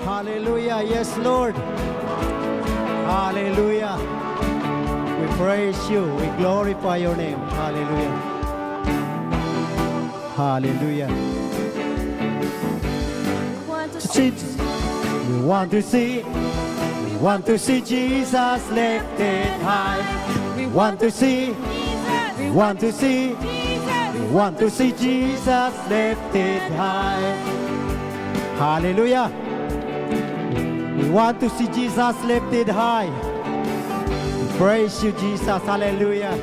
Hallelujah. Yes, Lord. Hallelujah. We praise you. We glorify your name. Hallelujah. Hallelujah. We want to see Jesus lifted high. We want to see Jesus lifted high. Hallelujah. We want to see Jesus lifted high. Praise you, Jesus. Hallelujah.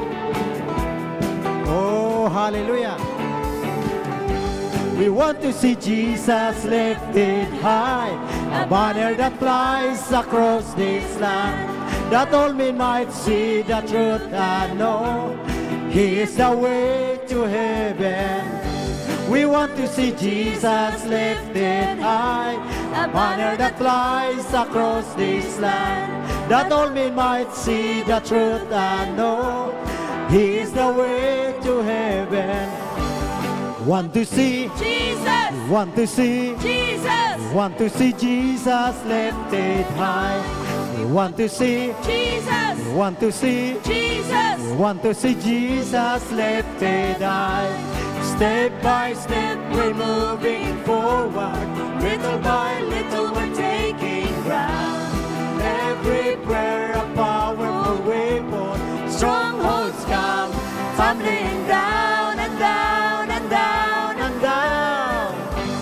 Oh, hallelujah. We want to see Jesus lifted high, a banner that flies across this land, that all men might see the truth and know He is the way to heaven. We want to see Jesus lifted high, a banner that flies across this land, that all men might see the truth and know He is the way to heaven. Want to see Jesus, want to see Jesus, want to see Jesus lifted high. We want to see Jesus, want to see Jesus, want to see Jesus lifted high. Step by step we're moving forward, little by little we're taking ground. Every prayer a powerful weapon, strongholds come tumbling down and down and down and down.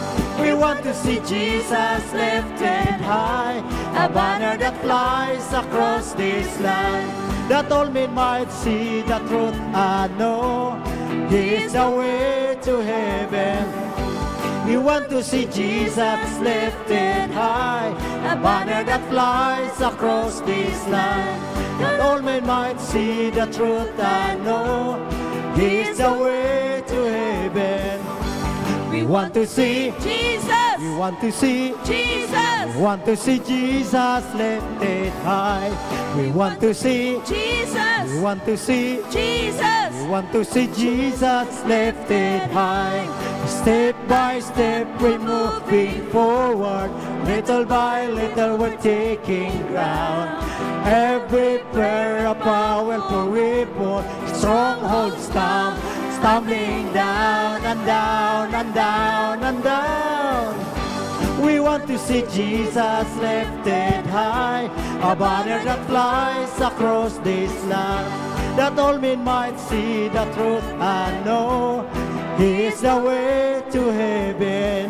We want to see Jesus lifted high, a banner that flies across this land, that all men might see the truth and know He is the way to heaven. We want to see Jesus lifted high, a banner that flies across this land, that all men might see the truth and know He is the way to heaven. We want to see Jesus, we want to see Jesus, we want to see Jesus lifted high. We want to see Jesus, we want to see Jesus, we want to see Jesus lifted high. Step by step we're moving forward, little by little we're taking ground. Every prayer a powerful weapon, strongholds come stumbling down and down and down and down. We want to see Jesus lifted high, a banner that flies across this land, that all men might see the truth and know He is the way to heaven.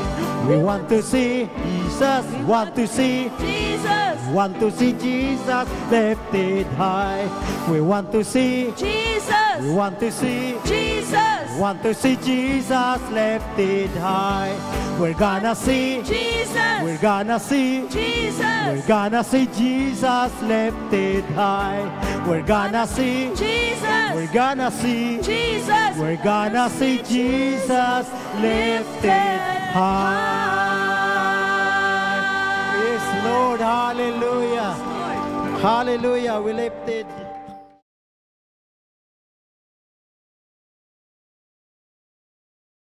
We want to see Jesus, we want to see Jesus, we want to see Jesus lifted high. We want to see Jesus, we want to see Jesus, we want to see Jesus lifted high. We're gonna see Jesus, we're gonna see Jesus, we're gonna see Jesus lifted high. We're gonna see Jesus, we're gonna see Jesus, we're gonna see Jesus lifted high. Yes, Lord, hallelujah. Hallelujah, we lifted